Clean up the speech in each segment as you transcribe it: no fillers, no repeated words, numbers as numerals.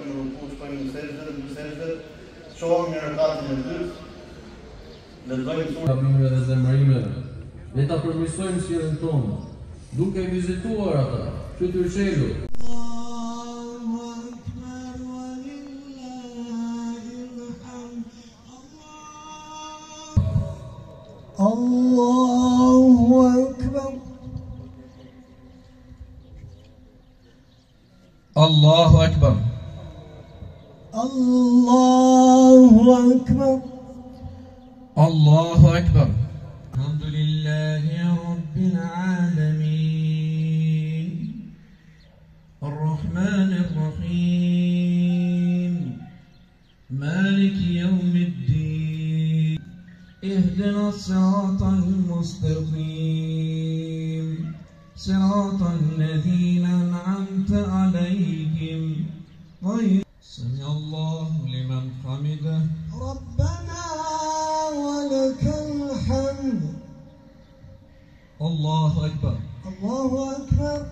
në ruku, shkojmë në sejdë, shohim në rekatën e dytë, lexojmë surën dhe zemërimeve. Le ta përmirësojmë sjelljen tonë, duke vizituar ata, fytyrçelur. Allahu Akbar. Allahu Akbar. Allahu Akbar. Allahu Akbar. Alhamdulillahi Rabbil Alamin. Ar-Rahmanir Rahim. Maliki Yawmiddin. Ihdina as-siratal mustaqim. صراط الذين أنعمت عليهم غير سمع الله لمن حمده ربنا ولك الحمد. الله أكبر. الله أكبر.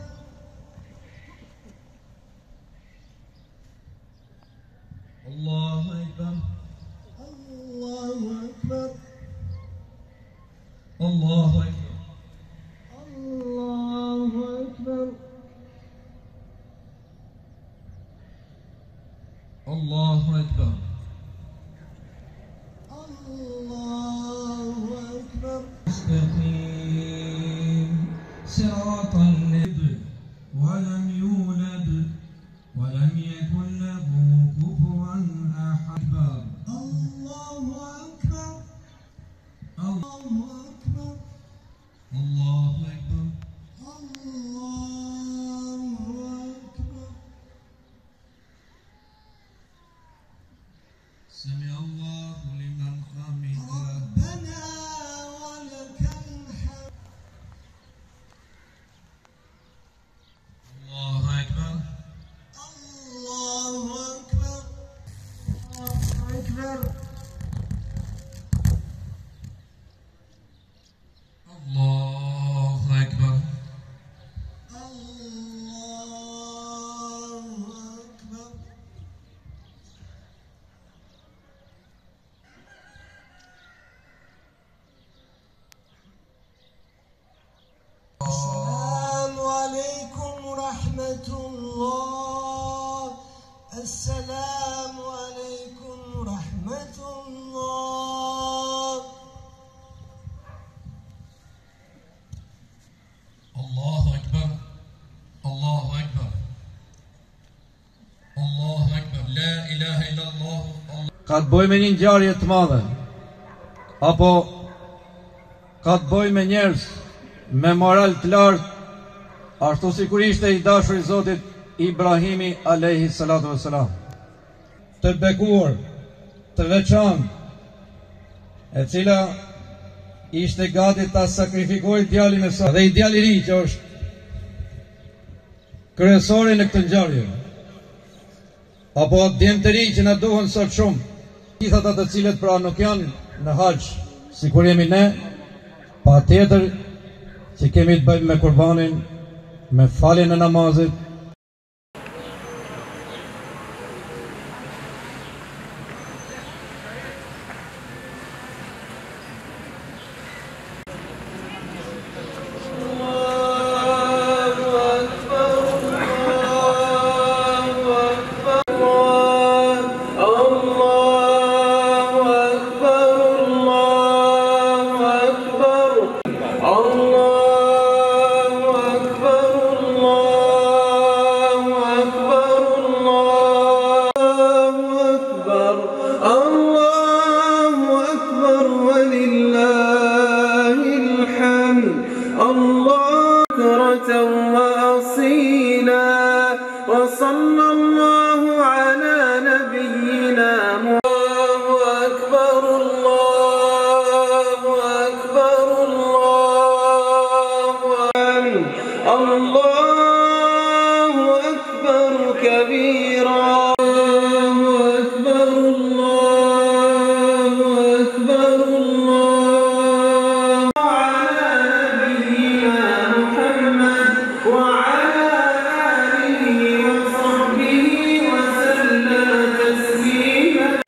الله أكبر. الله أكبر. الله أكبر. الله أكبر. الله أكبر. الله أكبر. مستقيم صراط الذين ولم يولد ولم يكن له كفوا أحد. الله أكبر. الله أكبر. الله أكبر. الله أكبر. سمع الله لمن حمده ربنا ولك الحمد. الله أكبر. الله أكبر. الله أكبر. الله أكبر. الله أكبر. السلام عليكم ورحمة الله. السلام عليكم ورحمة الله. الله أكبر. الله أكبر. الله أكبر. لا إله إلا الله. Ka të bëj me një ngjarje të madhe, apo ka të bëj me njerëz me moral të lartë, ashtu sikur ishte i dashur i Zotit Ibrahimi alayhi salatu wassalam, të bekuar, të veçantë, e cila ishte gati ta sakrifikojë djalin e saj, dhe i djali i ri që është kryesori në këtë ngjarje, apo djemë të ri që na duhen sot shumë, gjithat ato të cilët pra nuk janë në haxh, sikur jemi ne, patjetër që kemi të bëjmë me kurbanin, me faljen e namazit. Allah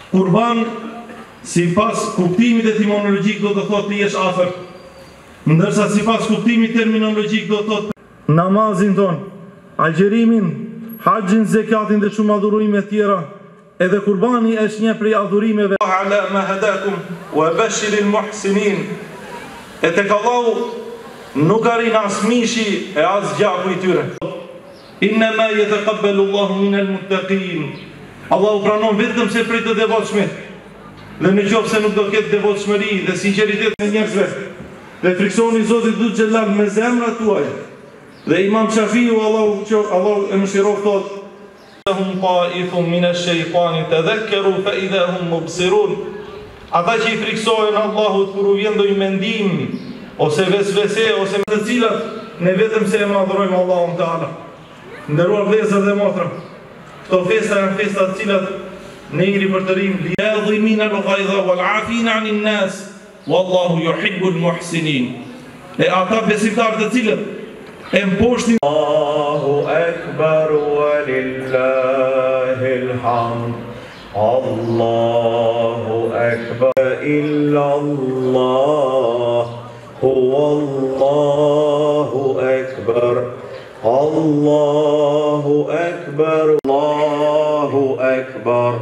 Kurban, si pas kuptimit etimologjik do të thotë ti jesh afër. Ndërsa si pas kuptimit terminologjik do të thotë namazin ton, agjerimin, haxhin, zekatin dhe shumë adhurime tjera. Edhe kurbani është një prej adhurimeve. Ala ma hadakum wa bashiril muhsinin. E tek Allahu nuk arrin as mishi e as gjaku i tyre. Innama yataqabbalu Allahu minal muttaqin. Allahu pranon vetëm se prej të devotshmit. Dhe në qoftë se nuk do ketë devotshmëri dhe sinqeritet në njerëzve, dhe friksoni Zotit Dhul Xhelal me zemrat tuaja. Dhe Imam Shafiu, Allahu e mëshiroft, thotë: "Hum qaifun min ash-shaytani tadhakkaru fa idha hum mubsirun." Ata që i friksojnë Allahut kur u vjen ndonjë mendim ose vesvese ose me të cilat ne vetëm se e madhrojmë Allahun Teala. Nderuar vëllezër dhe motra, këto festa janë festa të cilat ne i ripërtërim liadhimin al-ghaidha wal-afina 'anil nas wallahu yuhibbul muhsinin. E ata besimtarë të cilët e mposhtin Allahu Akbar wa lillahil hamd. Allahu Akbar illallah huwallahu akbar. Allahu Akbar, Allahu Akbar,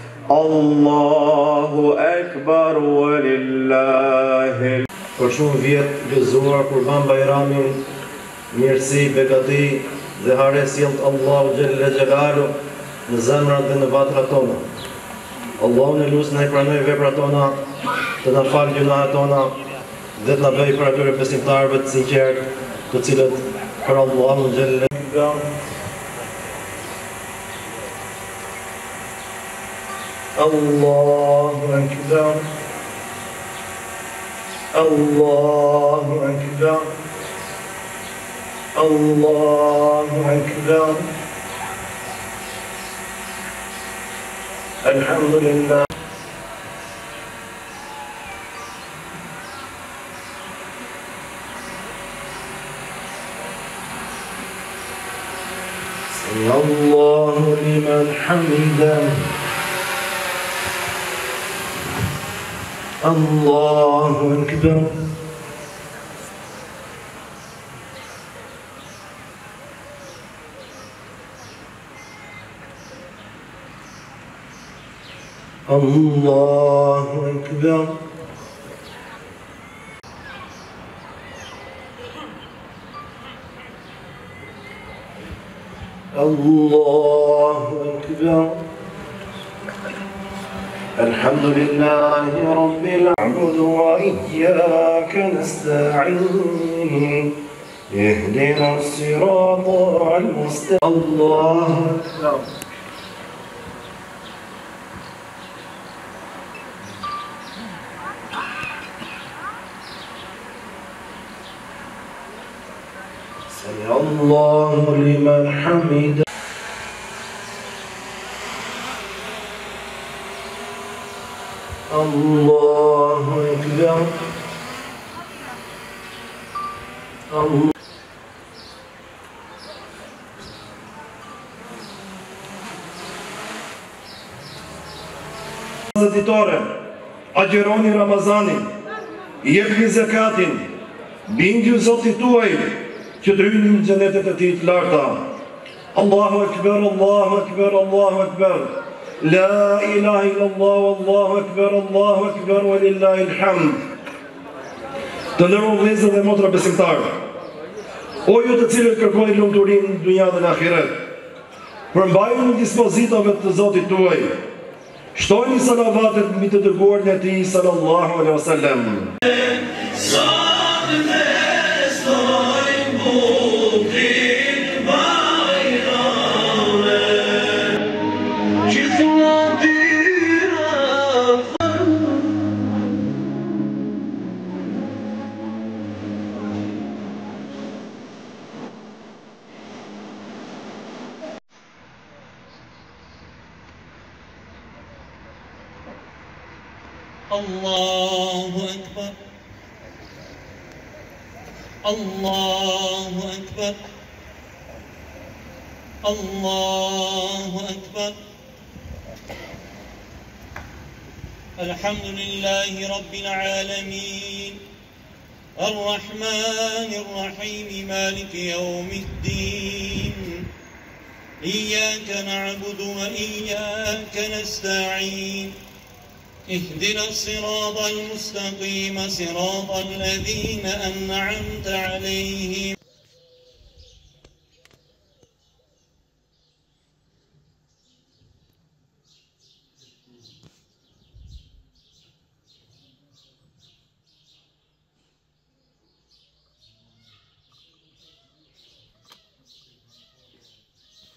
Allahu Akbar wa lillahi. Për shumë vjet gëzuar Kurban Bajramin, mirësi, begati dhe hare sjellët Allahu Xhelle Xhelalu në zemrat dhe në vatrat tona. Allahu në lusë na i pranoj veprat tona, të na falë gjunahet tona dhe të na bëj për atyre besimtarëve të sinqertë, të cilët për Allahu Xhelle Xhelalu. Allahu Akbar, Allahu Akbar, Allahu Akbar. Elhamdülillah. Allahu liman hamidah. Allahu Akbar. Allahu Akbar. Allahu Akbar. Alhamdulillahi Rabbil Alamin wa iyyaka nasta'in. Ihdina as-siratal mustaqim. Allahu Akbar. Allahu liman hamidah. Allahu Akbar. Allah. Ditore, agjeroni Ramazanin, jepni zakatin, bindju Zotit tuaj, që të hyni në xhenetet e tij të larta. Allahu Akbar, Allahu Akbar, Allahu Akbar. La ilaha illallah, Allahu Akbar, Allahu Akbar wa lillahil hamd. Të nderuar vëllezër dhe motra besimtarë, o ju të cilët kërkoni lumturinë në dunja dhe në ahiret, përmbajuni në dispozitave të Zotit tuaj. Shtojni salavatet mbi të dërguarin e tij sallallahu alaihi wasallam. Allahu Akbar, Allahu Akbar, Allahu Akbar. الحمد لله رب العالمين الرحمن الرحيم مالك يوم الدين إياك نعبد وإياك نستعين اهدنا الصراط المستقيم صراط الذين أنعمت عليهم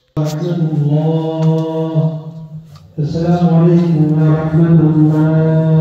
ورحمة الله. السلام عليكم ورحمة الله.